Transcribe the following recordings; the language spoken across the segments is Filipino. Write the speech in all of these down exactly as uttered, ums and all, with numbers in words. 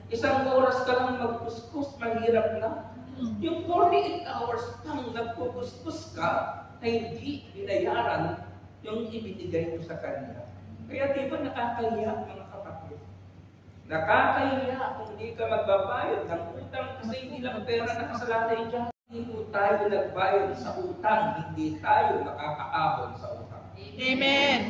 Isang oras ka lang magkuskus, mahirap na. Yung forty-eight hours pang nagkukuskus ka, na hindi binayaran yung ibinigay mo sa kanya. Kaya di ba nakakahiya, mga kapatid? Nakakahiya kung hindi ka magbabayad ng utang kasi hindi lang pera nakasalalay dyan. Hindi po tayo nagbayad sa utang, hindi tayo nakakaahon sa utang. Amen.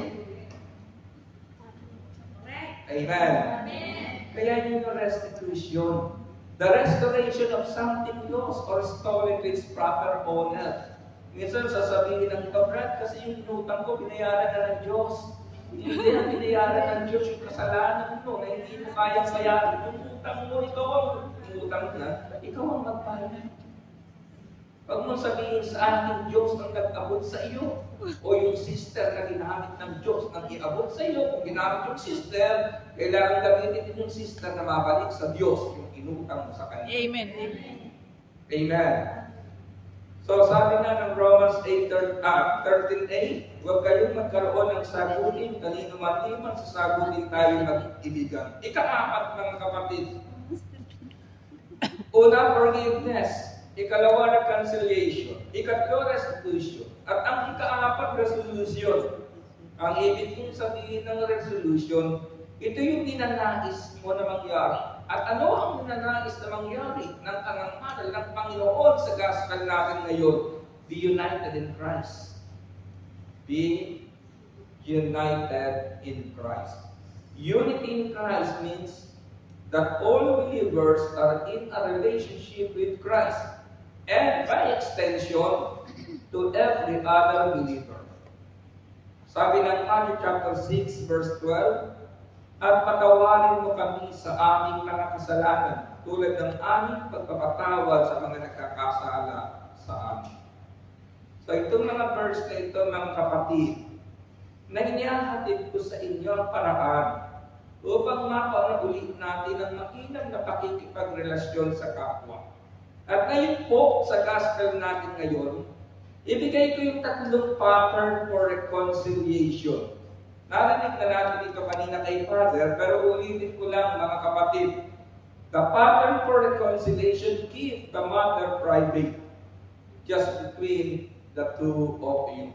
Amen. Kaya yun yung restitution. The restoration of something lost or stolen to its proper owner. Minsan sasabihin ng Brad, kasi yung inutang ko, binayaran na ng Diyos. Hindi na binayaran ng Diyos yung kasalanan mo na hindi mo kayang bayaran. Yung utang mo, ikaw ang utang na, ikaw ang magbayad. Pag mo sabihin sa akin, Diyos ang nag-abot sa iyo, o yung sister na ginamit ng Diyos nang iabot sa iyo, kung ginamit yung sister, kailangan gamitin din yung sister na mabalik sa Diyos yung inutang mo sa kanya. Amen. Amen. Amen. So sabi nga ng Romans eight thirteen a, huwag kayong magkaroon ng sagutin, kanino man liman sa sagutin tayo mag-ibigan. Ika-apat, mga kapatid. Una, forgiveness. Ikalawa, reconciliation. Ikatlo, restitution. At ang ika-apat, resolution. Ang ibig kong sabihin ng resolution, ito yung ninanais mo na mangyari. At ano ang ninanais na mangyari ng tangangaral ng Panginoon sa gospel natin ngayon? Be united in Christ. Be united in Christ. Unity in Christ means that all believers are in a relationship with Christ. And by extension, to every other believer. Sabi ng Matthew chapter six, verse twelve, at patawarin mo kami sa aming mga kasalanan, tulad ng aming pagpapatawad sa mga nagkakasala sa amin. So itong mga verse na ito, mga kapatid, na inihahatid ko sa inyo ang paraan upang mapaunaulit natin ang makinang na pakikipagrelasyon sa kapwa. At ngayon po, sa gospel natin ngayon, ibigay ko yung tatlong pattern for reconciliation. Narinig na natin ito kanina kay Father, pero ulitin ko lang, mga kapatid. The pattern for reconciliation, keep the matter private, just between the two of you.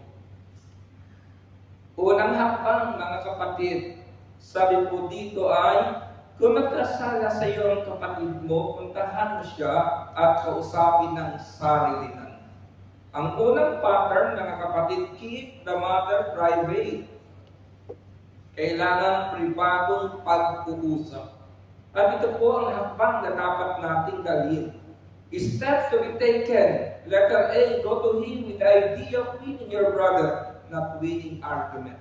Unang hakbang, mga kapatid, sabi po dito ay, kung magkasala sa iyo ang kapatid mo, puntahan mo siya at kausapin ng sarilinan. Ang unang pattern, mga kapatid, keep the matter private. Kailangan pribadong pag-uusap. At ito po ang hakbang na dapat nating gawin. Steps to be taken. Letter A, go to him with the idea of winning your brother, not winning argument.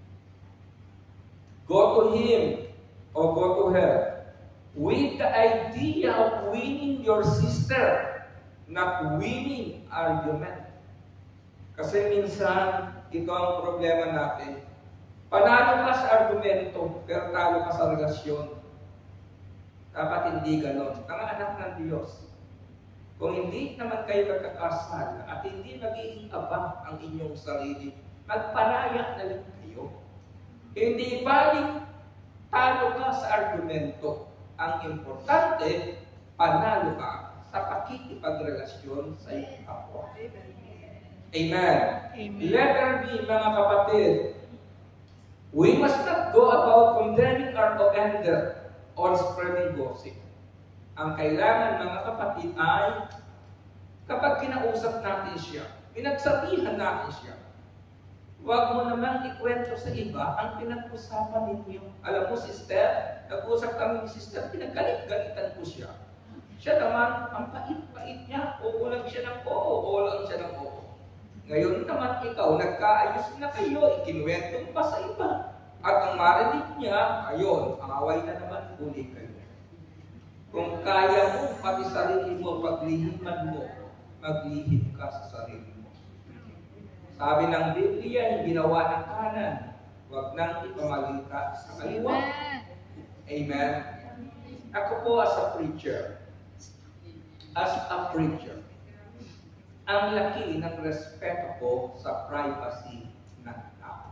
Go to him or go to her with the idea of winning your sister, not winning argument. Kasi minsan, ito ang problema natin. Panalo ka sa argumento, pero talo ka sa relasyon. Dapat hindi ganon. Mga anak ng Diyos, kung hindi naman kayo magkakasal at hindi magiging abang ang inyong sarili, magpalaya na lang kayo. Hindi baling talo ka sa argumento. Ang importante, panalo ka sa pakikipagrelasyon sa iyong kapwa. Amen. Amen. Letter B, mga kapatid, we must not go about condemning our offender or spreading gossip. Ang kailangan, mga kapatid, ay kapag kinausap natin siya, pinagsabihan natin siya, huwag mo namang ikwento sa iba ang pinag-usapan ninyo. Alam mo, sister, nag-usap kami ni sister, pinaggalit-galitan ko siya. Siya naman, ang pait-pait niya, oo lang siya ng oo, oo lang siya ng oo. Ngayon naman ikaw, nagkaayos na kayo, ikinuwento mo pa sa iba. At ang marinig niya, ayun, away na naman, uli kayo. Kung kaya mo, pati sarili mo, paglihiman mo, maglihim ka sa sarili mo. Sabi ng Biblia, yung ginawa ng kanan, huwag nang ipamalita sa kaliwa. Amen. Ako po as a preacher, as a preacher, ang laki ng respeto ko sa privacy ng tao.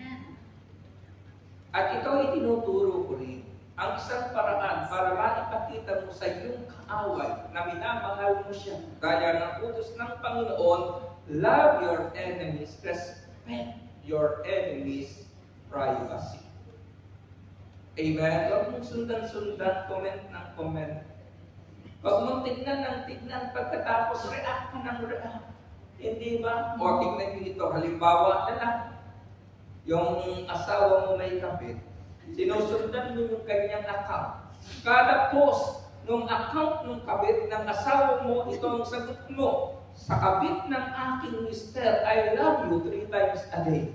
At ito ay tinuturo ko rin. Ang isang paraan para maipatid mo sa iyong kaaway na minamahal mo siya. Gaya ng utos ng Panginoon, love your enemies, respect your enemies' privacy. Amen? Huwag mong sundan-sundan, comment ng comment. Huwag mong tignan ng tignan, pagkatapos react ka ng react. Hindi ba? O tignan nyo ito, halimbawa na lang, yung asawa mo may kabit, sinusundan mo yung kanyang account. Kada post ng account ng kabit ng asawa mo, ito ang sagot mo. Sa kabit ng aking mister, I love you three times a day.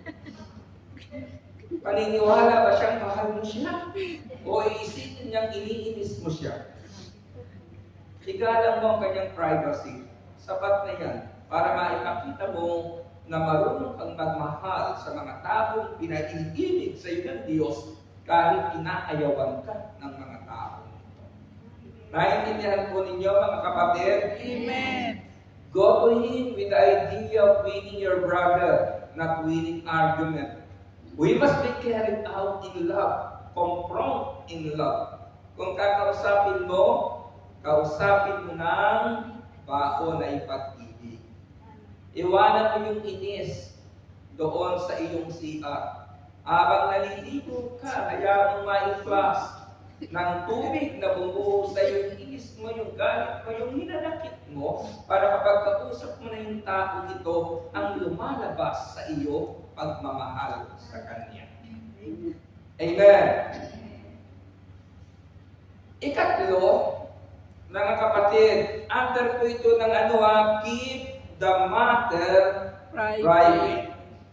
Paniniwala ba siyang mahal mo siya? O iisipin niyang iniinis mo siya? Igalang mo ang kanyang privacy. Sapat na yan para maipakita mo na marunong kang magmahal sa mga taong pinaiibig sa iyo ng Diyos kahit inaayawan ka ng mga tao. Naintindihan po ninyo mga kapatid? Amen! Go to Him with the idea of winning your brother, not winning argument. We must be carried out in love, confront in love. Kung kakausapin mo, kausapin mo ng baon na ipag-ibig. Iwanan mo yung inis doon sa iyong C R. Habang naliligo ka, hayaan mo ma-influx ng tubig na bumuo sa iyong inis mo, yung galit mo, yung hinanakit mo, para kapag kausap mo na yung tao ito, ang lumalabas sa iyo, pagmamahal sa Kanya. Amen. Ikatlo, mga kapatid, under po ito ng ano ha, keep the matter private.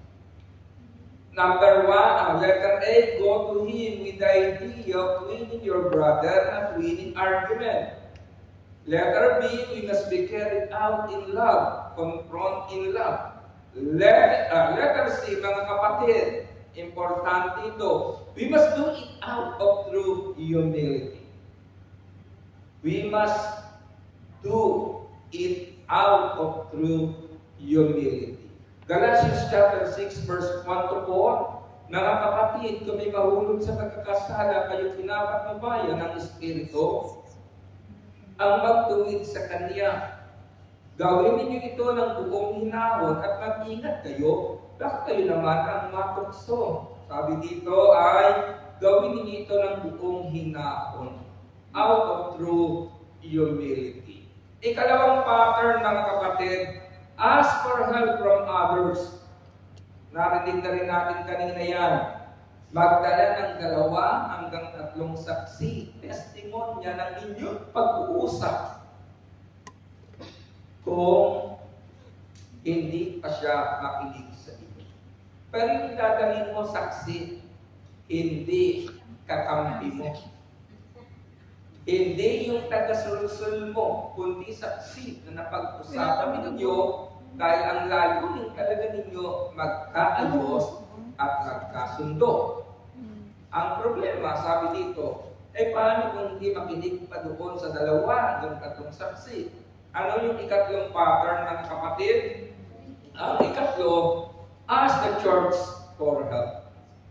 Number one, uh, letter A, go to him with the idea of winning your brother, not winning argument. Letter B, we must be carried out in love, confront in love. Letter, uh, letter C, mga kapatid, importante ito, we must do it out of true humility. We must do it out of true humility. Galatians chapter six verse one to four, mga kapatid, kung may mahulog sa pagkakasala, kayo pinapatnubayan ng Espiritu, ang magtuwid sa Kanya. Gawin ninyo ito ng buong hinahon at mag-ingat kayo, baka kayo naman ang matukso. Sabi dito ay, gawin ninyo ito ng buong hinahon, out of true humility. Ikalawang pattern, mga kapatid, ask for help from others. Narinig na rin natin kanina yan. Magdala ng dalawa hanggang tatlong saksi, testimonya ng inyong pag-uusap. Kung hindi pa siya makinig sa inyo. Pero yung dadalhin mo saksi, hindi kakampi mo. Hindi yung taga-sulsul mo, kundi saksi na napag-usapan ninyo dahil ang layunin talaga ninyo magkaayos at magkasundo. Ang problema, sabi dito, eh paano kung hindi makinig pa doon sa dalawa hanggang tatlong saksi? Ano yung ikatlong pattern ng kapatid? Ang ikatlo, ask the church for help.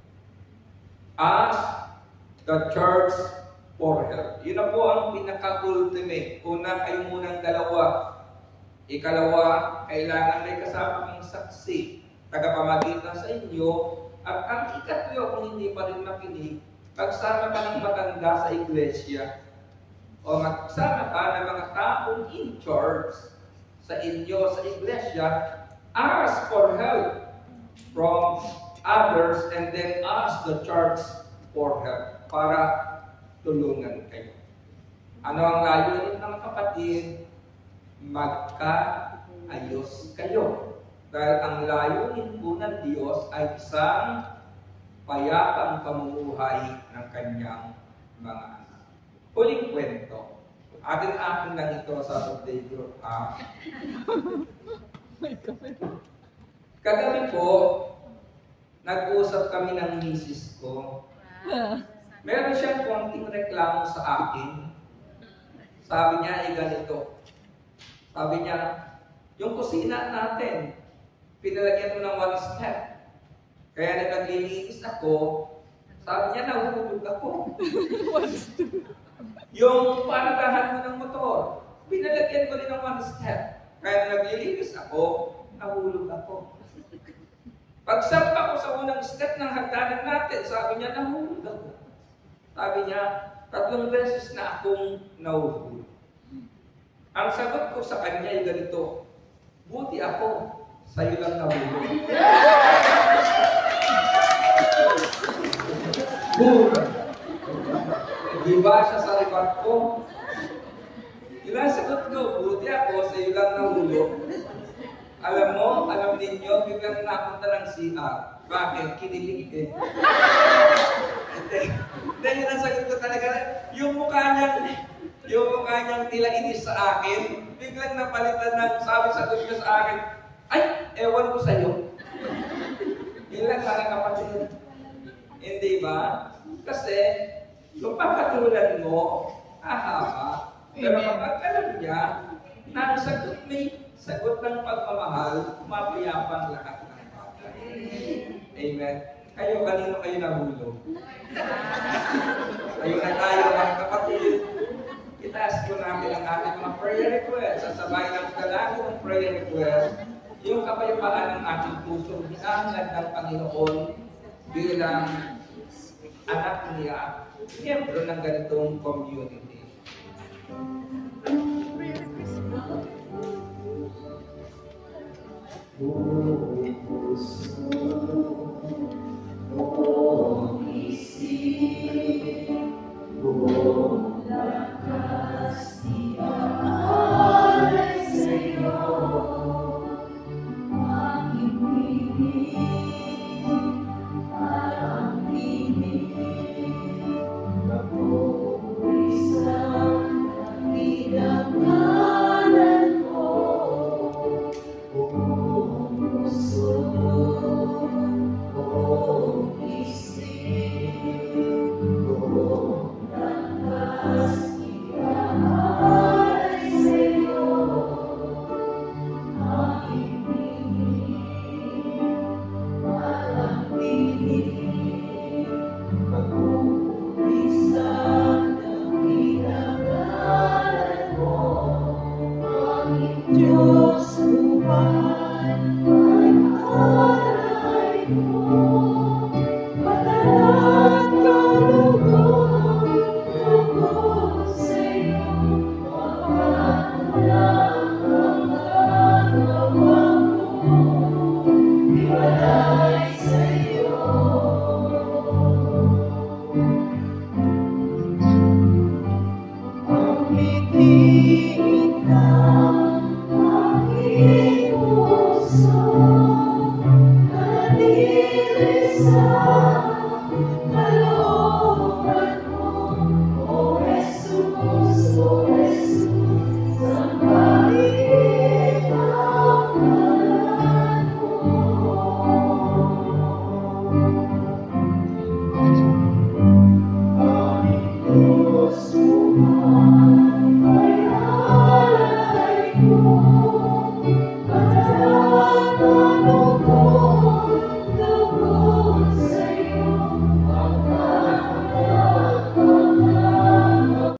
Ask the church for help. Yun na po ang pinaka-ultimate. Una, kayo munang dalawa. Ikalawa, kailangan may kasama ng saksi, tagapamagitan sa inyo. At ang ikatlo, kung hindi pa rin makinig, pagsama ka ng matanda sa iglesia, o magsama ka ng mga taong in church sa inyo, sa iglesia, ask for help from others and then ask the church for help para tulungan kayo. Ano ang layunin ng kapatid? Magkaayos kayo. Dahil ang layunin po ng Diyos ay isang payapang pamumuhay ng kanyang mga anak. Huling kwento. Atin-atin lang ito sa birthday group, ha? Kagabi po, nag-usap kami ng misis ko. Meron siyang konting reklamo sa akin. Sabi niya ay ganito. Sabi niya, yung kusina natin, pinalagyan mo ng one step. Kaya na naglilinis ako, sabi niya, nahulog ako. Yung paradahan mo ng motor, pinalagyan ko rin ng one step. Kaya naglilinis ako, nahulog ako. Pagsampa ko sa unang step ng hagdanan natin, sabi niya, nahulog ako. Sabi niya, tatlong beses na akong nahuhulog. Ang sagot ko sa kanya ay ganito, buti ako, sa'yo lang nahulog. Boom! Diba siya sa record ko? Yung sagot ko, buti ako, sa'yo lang nahulog. Alam mo, alam ninyo, biglang napunta ng C R. Bakit? Kinilig eh. Dahil ang sagot ko talaga, yung mukha niyang, yung mukha niyang tila inis sa akin, biglang napalitan ng sabi sagot ko sa akin, ay, ewan ko sa'yo. Yun lang sana kapatid. Hindi ba? Kasi, yung pagkatulan mo, ahaba. Pero kapag alam niya, na ang sagot may sagot ng pagmamahal, mapayapang lahat ng bagay. Amen. Kayo, kanino kayo nahulog? Kayo na tayo, mga kapatid. Itaas ko namin ang ating mga prayer request. Sasabay ng dalangin ng prayer request, yung kapayapaan ng ating puso, hinahangad ng Panginoon bilang anak niya, miyembro ng ganitong community. Oh, puso, oh, isip, oh, lakas niya ay sa'yo, aking piling, parang piling, napupulisang pinangalan mo. Diyos buhay, ay alay mo, matalag kalugod, lugod sa'yo, mapagkulang ang nagawa mo, iwalay sa'yo. Ang ngiti